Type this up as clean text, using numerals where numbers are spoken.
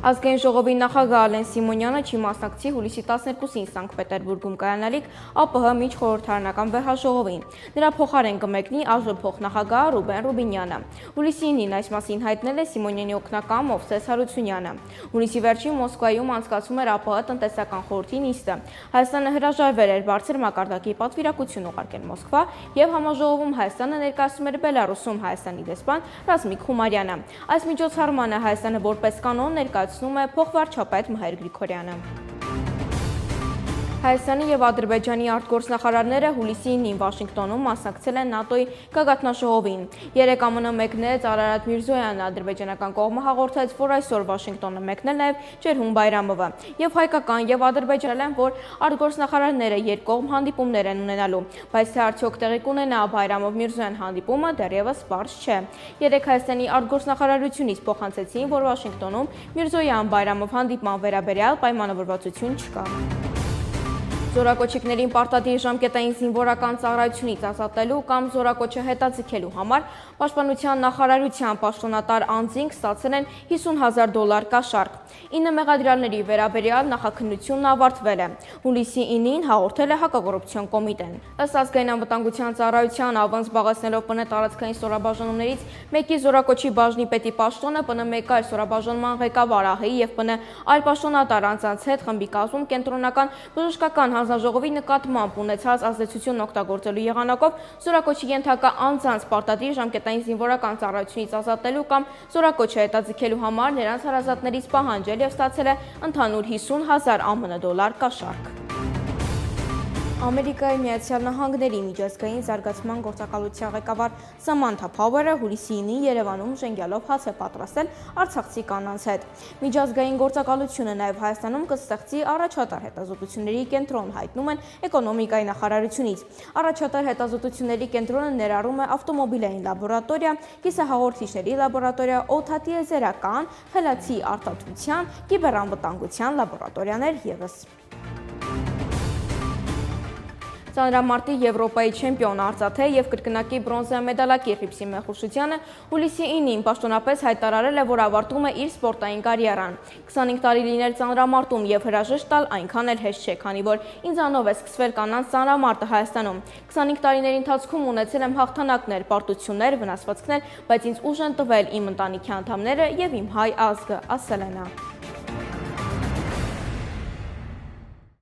Ազգային ժողովի նախագահ Ալեն Սիմոնյանը չի մասնակցի հուլիսի 12-ին Սանկտ Պետերբուրգում կայանալիք ԱՊՀ միջխորհրդարանական վեհաժողովին։ Նրա փոխարեն կմեկնի ԱԺ փոխնախագահ Ռուբեն Ռուբինյանը։ Հուլիսի 9-ին այս մասին հայտնել է Սիմոնյանի օգնական Մովսես Հարությունյանը։ Հուլիսի վերջին Մոսկվայում անցկացում էր ԱՊՀ տնտեսական խորհրդի նիստը։ Հայաստանը հրաժարվել էր բարձր մակարդակի պատվիրակություն ուղարկել Մոսկվա եւ համաժողովում Հայաստանը ներկայացնում էր Բելարուսում Հայաստանի դեսպան Ռազմիկ Խումարյանը։ Այս միջոցառմանը Հայաստանը որպես կանոն ներկայացնում է փոխվարչապետ Մհեր Գրիգորյանը։ Հայաստանի և Ադրբեջանի արտգործնախարարները հուլիսի 9-ին Վաշինգտոնում մասնակցել են ՆԱՏՕ-ի գագաթնաժողովին։ Երեկ ԱՄՆ մեկնեց Արարատ Միրզոյանը, ադրբեջանական կողմը հաղորդեց, որ այսօր Վաշինգտոնը մեկնել նաև Ջերհուն Բայրամովը։ Եվ հայկական եւ ադրբեջանել են, որ արտգործնախարարները երկկողմ հանդիպումներ են ունենալու, բայց թե արդյոք տեղի կունենա Բայրամով-Միրզոյան հանդիպումը դեռևս պարզ չէ։ Երեկ Հայաստանի արտգործնախարարությունից փոխանցեցին, որ Վաշինգտոնում Միրզոյան-Բայրամով հանդիպման վերաբերյալ պայմանավորվածություն չկա։ Զորակոչիկներին պարտադիր ժամկետային զինվորական ծառայությունից ազատելու կամ զորակոչը հետաձգելու համար Պաշտպանության նախարարության պաշտոնատար անձինք ստացել են $50,000 կաշառք։ 9 մեղադրյալների վերաբերյալ նախաքննությունն ավարտվել է։ Հուլիսի 9-ին հաղորդել է Հակակոռուպցիոն կոմիտեն։ Ըստ Ազգային անվտանգության ծառայության ավանց զբաղեցնելով ՊՆ տարածքային ստորաբաժանումներից մեկի զորակոչի բաժնի պետի պաշտոնը ՊՆ մեկ այլ ստորաբաժանման ղեկավար ԱՀ-ի եւ ՊՆ այլ պաշտոնատար անձանց հետ խմբի կազմում կենտրոնական բժշկական հանձնաժողովի նկատմամբ ունեցած ազդեցությունն օգտագործելու եղանակով զորակոչի ենթակա անձանց պարտադիր ժամկետային զինվորական ծառայությունից ազատելու կամ զորակոչը հետաձգելու համար նրանց հարազատներից պահանջել եւ ստացել է ընդհանուր $50,000 ԱՄՆ կաշառք։ Ամերիկայի Միացյալ Նահանգների միջազգային զարգացման գործակալության ղեկավար Սամանթա Փաուերը հուլիսի 9-ին Երևանում ժենգյալով հաց է պատրաստել արցախցի կանանց հետ։ Միջազգային գործակալությունը նաև Հայաստանում կստեղծի առաջատար հետազոտությունների կենտրոն, հայտնում են էկոնոմիկայի նախարարությունից։ Առաջատար հետազոտությունների կենտրոնը ներառում է ավտոմոբիլային լաբորատորիա, կիսահաղորդիչների լաբորատորիա, օդատիեզերական, խելացի արտադրության, կիբերանվտանգության լաբորատորիաներ ևս։ Ծանրամարտի Եվրոպայի չեմպիոն արծաթե եւ կրկնակի բրոնզե մեդալակիր Հռիփսի Մեխուշյանը հուլիսի 9-ին պաշտոնապես հայտարարել է, որ ավարտում է իր սպորտային կարիերան։ 25 տարի լինել ծանրամարտում եւ հրաժեշտ տալ այնքան էլ հեշտ չէ, քանի որ ինձանով է սկսվել կանանց ծանրամարտը Հայաստանում։ 25 տարիների ընթացքում ունեցել եմ հաղթանակներ, պարտություններ, վնասվածքներ, բայց ինձ ուժ են տվել իմ ընտանիքի անդամները եւ իմ հայ ազգը, ասել է նա։